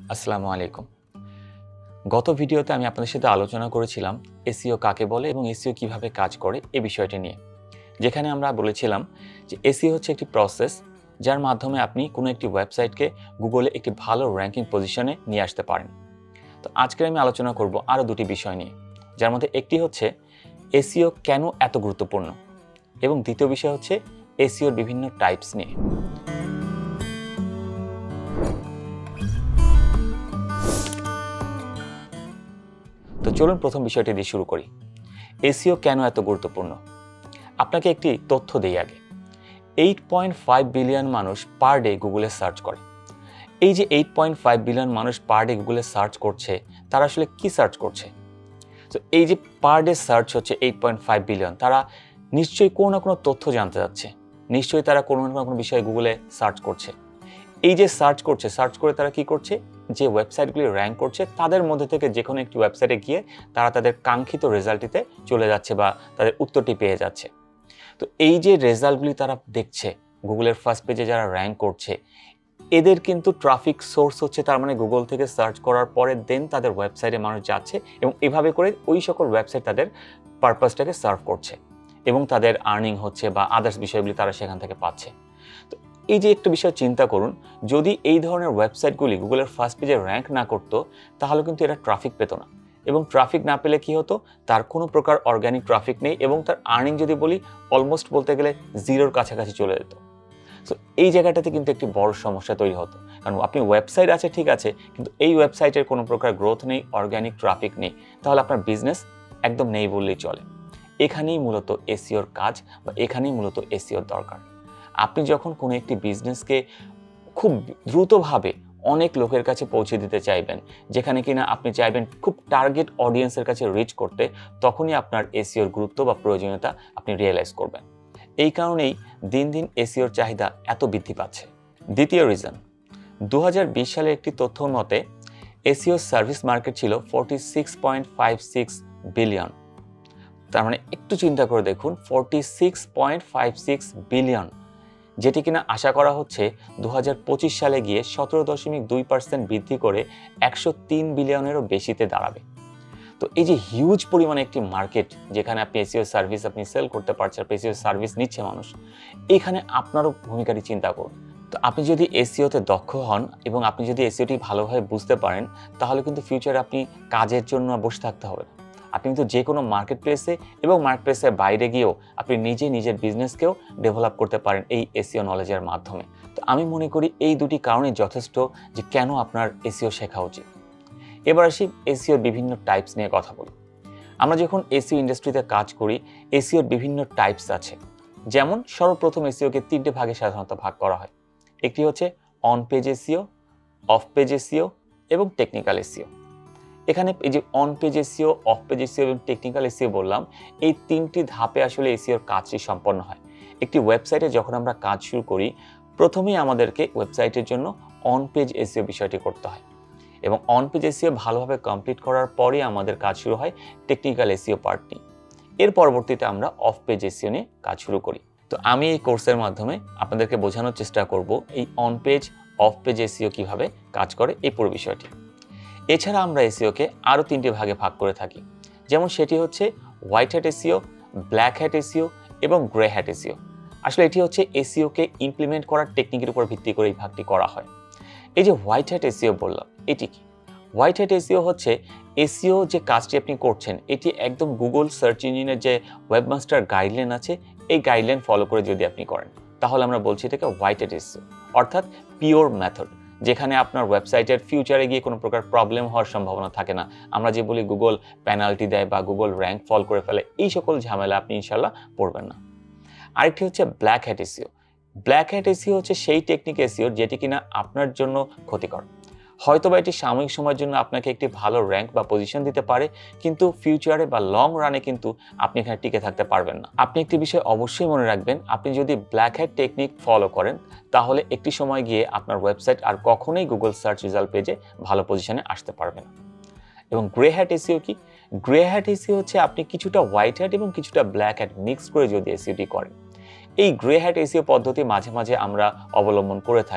আসসালামু আলাইকুম। গত ভিডিওতে আমি আপনাদের সাথে আলোচনা করেছিলাম এসইও কাকে বলে এবং এসইও কিভাবে কাজ করে এই বিষয়টি নিয়ে। যেখানে আমরা বলেছিলাম যে এসইও হচ্ছে একটি প্রসেস যার মাধ্যমে আপনি কোনো একটি ওয়েবসাইটকে গুগলে একটি ভালো র্যাঙ্কিং পজিশনে নিয়ে আসতে পারেন। তো আজকে আমি আলোচনা করব আরও দুটি বিষয় নিয়ে, যার মধ্যে একটি হচ্ছে এসইও কেন এত গুরুত্বপূর্ণ এবং দ্বিতীয় বিষয় হচ্ছে এসইওর বিভিন্ন টাইপস নিয়ে। তো চলুন প্রথম বিষয়টি দিয়ে শুরু করি। এসইও কেন এত গুরুত্বপূর্ণ? আপনাকে একটি তথ্য দেই আগে। 8.5 বিলিয়ন মানুষ পার ডে গুগলে সার্চ করে। এই যে 8.5 বিলিয়ন মানুষ পার ডে গুগলে সার্চ করছে, তারা আসলে কি সার্চ করছে? তো এই যে পার ডে সার্চ হচ্ছে 8.5 বিলিয়ন, তারা নিশ্চয়ই কোনো না কোনো তথ্য জানতে যাচ্ছে, নিশ্চয়ই তারা কোনো না কোনো বিষয়ে গুগলে সার্চ করছে। এই যে সার্চ করে তারা কি করছে? যে ওয়েবসাইটগুলি র্যাঙ্ক করছে তাদের মধ্যে থেকে যে কোনো একটি ওয়েবসাইটে গিয়ে তারা তাদের কাঙ্ক্ষিত রেজাল্টটিতে চলে যাচ্ছে বা তাদের উত্তরটি পেয়ে যাচ্ছে। তো এই যে রেজাল্টগুলি তারা দেখছে গুগলের ফার্স্ট পেজে যারা র্যাঙ্ক করছে, এদের কিন্তু ট্রাফিক সোর্স হচ্ছে, তার মানে গুগল থেকে সার্চ করার পরে দেন তাদের ওয়েবসাইটে মানুষ যাচ্ছে এবং এভাবে করে ওই সকল ওয়েবসাইট তাদের পারপাসটাকে সার্ভ করছে এবং তাদের আর্নিং হচ্ছে বা আদার্স বিষয়গুলি তারা সেখান থেকে পাচ্ছে। তো এই যে একটা বিষয় চিন্তা করুন, যদি এই ধরনের ওয়েবসাইটগুলি গুগলের ফার্স্ট পেজে র্যাঙ্ক না করতো তাহলে কিন্তু এরা ট্রাফিক পেত না, এবং ট্রাফিক না পেলে কি হতো? তার কোনো প্রকার অর্গানিক ট্রাফিক নেই এবং তার আর্নিং যদি বলি অলমোস্ট বলতে গেলে জিরোর কাছাকাছি চলে যেত। সো এই জায়গাটাতে কিন্তু একটি বড় সমস্যা তৈরি হতো, কারণ আপনি ওয়েবসাইট আছে ঠিক আছে, কিন্তু এই ওয়েবসাইটের কোনো প্রকার গ্রোথ নেই, অর্গানিক ট্রাফিক নেই, তাহলে আপনার বিজনেস একদম নেই বললেই চলে। এখানেই মূলত এসইওর কাজ বা এখানেই মূলত এসইওর দরকার। আপনি যখন কোনো একটি বিজনেসকে খুব দ্রুতভাবে অনেক লোকের কাছে পৌঁছে দিতে চাইবেন, যেখানে কিনা আপনি চাইবেন খুব টার্গেট অডিয়েন্সের কাছে রিচ করতে, তখনই আপনার এসইওর গুরুত্ব বা প্রয়োজনীয়তা আপনি রিয়েলাইজ করবেন। এই কারণেই দিন দিন এসইওর চাহিদা এত বৃদ্ধি পাচ্ছে। দ্বিতীয় রিজন, 2020 সালে একটি তথ্য মতে এসইও সার্ভিস মার্কেট ছিল 46.56 বিলিয়ন। তার মানে একটু চিন্তা করে দেখুন, 46.56 বিলিয়ন, যেটি কিনা আশা করা হচ্ছে 2025 সালে গিয়ে 17.2% বৃদ্ধি করে 103 বিলিয়নেরও বেশিতে দাঁড়াবে। তো এই যে হিউজ পরিমাণে একটি মার্কেট, যেখানে আপনি এসইও সার্ভিস আপনি সেল করতে পারছেন, এসইও সার্ভিস নিচ্ছে মানুষ, এখানে আপনারও ভূমিকাটি চিন্তা করুন। তো আপনি যদি এসইওতে দক্ষ হন এবং আপনি যদি এসইওটি ভালোভাবে বুঝতে পারেন, তাহলে কিন্তু ফিউচারে আপনি কাজের জন্য বসে থাকতে হবে না। আপনি কিন্তু যে কোনো মার্কেট প্লেসে এবং মার্কেট প্লেসের বাইরে গিয়েও আপনি নিজের বিজনেসকেও ডেভেলপ করতে পারেন এই এসইও নলেজের মাধ্যমে। তো আমি মনে করি এই দুটি কারণে যথেষ্ট যে কেন আপনার এসইও শেখা উচিত। এবার আসি এসইওর বিভিন্ন টাইপস নিয়ে কথা বলি। আমরা যখন এসইও ইন্ডাস্ট্রিতে কাজ করি, এসইওর বিভিন্ন টাইপস আছে। যেমন সর্বপ্রথম এসইওকে 3টে ভাগে সাধারণত ভাগ করা হয়। একটি হচ্ছে on page SEO, off page SEO এবং টেকনিক্যাল এসইও। এখানে এই যে on page SEO, off page SEO এবং টেকনিক্যাল এসইও বললাম, এই 3টি ধাপে আসলে এসইওর কাজটি সম্পন্ন হয়। একটি ওয়েবসাইটে যখন আমরা কাজ শুরু করি, প্রথমেই আমাদেরকে ওয়েবসাইটের জন্য অন পেজ এসইও বিষয়টি করতে হয় এবং অন পেজ এসইও ভালোভাবে কমপ্লিট করার পরেই আমাদের কাজ শুরু হয় টেকনিক্যাল এসইও পার্টটি। এর পরবর্তীতে আমরা অফ পেজ এসইও নিয়ে কাজ শুরু করি। তো আমি এই কোর্সের মাধ্যমে আপনাদেরকে বোঝানোর চেষ্টা করব এই on page, off page SEO কিভাবে কাজ করে এই পুরো বিষয়টি। এছাড়া আমরা এসইওকে আরও 3টে ভাগে ভাগ করে থাকি, যেমন সেটি হচ্ছে white hat SEO, black hat SEO এবং গ্রে হ্যাট এসইও। আসলে এটি হচ্ছে এসইওকে ইমপ্লিমেন্ট করার টেকনিকের উপর ভিত্তি করে এই ভাগটি করা হয়। এই যে হোয়াইট হ্যাট এসইও বললাম, এটি কি? হোয়াইট হ্যাট এসইও হচ্ছে এসইও যে কাজটি আপনি করছেন, এটি একদম গুগল সার্চ ইঞ্জিনের যে ওয়েবমাস্টার গাইডলাইন আছে, এই গাইডলাইন ফলো করে যদি আপনি করেন, তাহলে আমরা বলছি এটাকে হোয়াইট হ্যাট এসইও, অর্থাৎ পিওর মেথড, যেখানে আপনার ওয়েবসাইটের ফিউচারে গিয়ে কোনো প্রকার প্রবলেম হওয়ার সম্ভাবনা থাকে না। আমরা যে বলি গুগল পেনাল্টি দেয় বা গুগল র্যাঙ্ক ফল করে ফেলে, এই সকল ঝামেলা আপনি ইনশাল্লাহ পড়বেন না। আরেকটি হচ্ছে black hat SEO. Black hat SEO হচ্ছে সেই টেকনিক এসইও যেটি কিনা আপনার জন্য ক্ষতিকর। হয়তোবা এটি সাময়িক সময়ের জন্য আপনাকে একটি ভালো র্যাঙ্ক বা পজিশন দিতে পারে, কিন্তু ফিউচারে বা লং রানে কিন্তু আপনি এখানে টিকে থাকতে পারবেন না। আপনি একটি বিষয় অবশ্যই মনে রাখবেন, আপনি যদি ব্ল্যাক হ্যাট টেকনিক ফলো করেন, তাহলে একটি সময় গিয়ে আপনার ওয়েবসাইট আর কখনোই গুগল সার্চ রেজাল্ট পেজে ভালো পজিশনে আসতে পারবে না। এবং গ্রে হ্যাট এসইও কি? গ্রে হ্যাট এসইও হচ্ছে আপনি কিছুটা হোয়াইট হ্যাট এবং কিছুটা ব্ল্যাক হ্যাট মিক্স করে যদি এসইওটি করেন। এই গ্রে হ্যাট এসইও পদ্ধতি মাঝে মাঝে আমরা অবলম্বন করে থাকি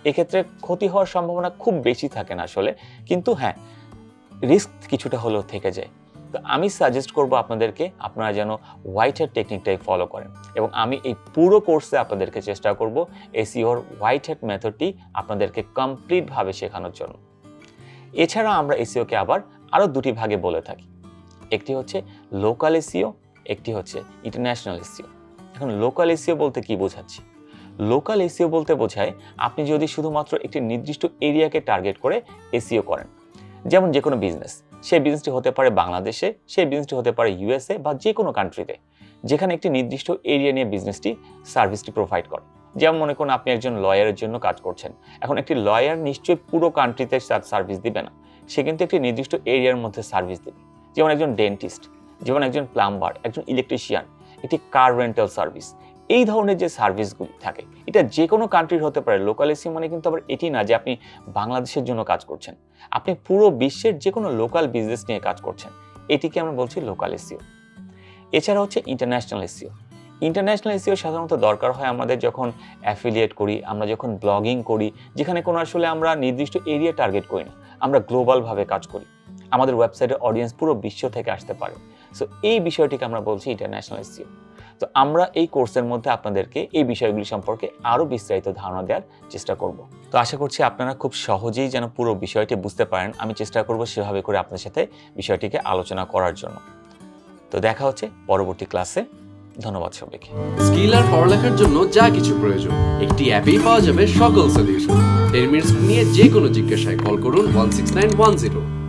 এক্ষেত্রে ক্ষতি হওয়ার সম্ভাবনা খুব বেশি থাকে না আসলে, কিন্তু হ্যাঁ রিস্ক কিছুটা হলেও থেকে যায়। তো আমি সাজেস্ট করব আপনাদেরকে আপনারা যেন হোয়াইট হ্যাট টেকনিকটাই ফলো করেন, এবং আমি এই পুরো কোর্সে আপনাদেরকে চেষ্টা করব এসইওর হোয়াইট হ্যাট মেথডটি আপনাদেরকে কমপ্লিটভাবে শেখানোর জন্য। এছাড়া আমরা এসইওকে আবার আরও দুটি ভাগে বলে থাকি, একটি হচ্ছে লোকাল এসইও, একটি হচ্ছে ইন্টারন্যাশনাল এসইও। এখন লোকাল এসইও বলতে কি বোঝাচ্ছি? লোকাল এসইও বলতে বোঝায় আপনি যদি শুধুমাত্র একটি নির্দিষ্ট এরিয়াকে টার্গেট করে এসইও করেন, যেমন যে কোনো বিজনেস, সেই বিজনেসটি হতে পারে বাংলাদেশে, সেই বিজনেসটি হতে পারে ইউএসএ বা যে কোনো কান্ট্রিতে, যেখানে একটি নির্দিষ্ট এরিয়া নিয়ে বিজনেসটি সার্ভিসটি প্রোভাইড করে। যেমন মনে করুন আপনি একজন লয়ারের জন্য কাজ করছেন। এখন একটি লয়ার নিশ্চয়ই পুরো কান্ট্রিতে সার্ভিস দিবে না, সে কিন্তু একটি নির্দিষ্ট এরিয়ার মধ্যে সার্ভিস দিবে। যেমন একজন ডেন্টিস্ট, যেমন একজন প্লাম্বার, একজন ইলেকট্রিশিয়ান, একটি কার রেন্টাল সার্ভিস, এই ধরনের যে সার্ভিসগুলি থাকে এটা যে কোনো কান্ট্রির হতে পারে। লোকাল এসইও মানে কিন্তু আবার এটি না যে আপনি বাংলাদেশের জন্য কাজ করছেন, আপনি পুরো বিশ্বের যে কোনো লোকাল বিজনেস নিয়ে কাজ করছেন, এটিকে আমরা বলছি লোকাল এসইও। এছাড়া হচ্ছে ইন্টারন্যাশনাল এসইও। ইন্টারন্যাশনাল এসইও সাধারণত দরকার হয় আমাদের যখন অ্যাফিলিয়েট করি, আমরা যখন ব্লগিং করি, যেখানে কোনো আসলে আমরা নির্দিষ্ট এরিয়া টার্গেট করি না, আমরা গ্লোবালভাবে কাজ করি, আমাদের ওয়েবসাইটের অডিয়েন্স পুরো বিশ্ব থেকে আসতে পারে। সো এই বিষয়টিকে আমরা বলছি ইন্টারন্যাশনাল এসইও। তো আমরা এই কোর্সের মধ্যে আপনাদেরকে এই বিষয়গুলি সম্পর্কে আরও বিস্তারিত ধারণা দেওয়ার চেষ্টা করব। তো আশা করছি আপনারা খুব সহজেই যেন পুরো বিষয়টি বুঝতে পারেন, আমি চেষ্টা করব সেভাবে করে আপনাদের সাথে বিষয়টিকে আলোচনা করার জন্য। তো দেখা হচ্ছে পরবর্তী ক্লাসে। ধন্যবাদ সবাইকে। স্কিল আর পড়ালেখার জন্য যা কিছু প্রয়োজন একটি অ্যাপেই পাওয়া যাবে সকল সলিউশন। 10 মিনিটস নিয়ে যে কোনো জিজ্ঞাসায় কল করুন 16910।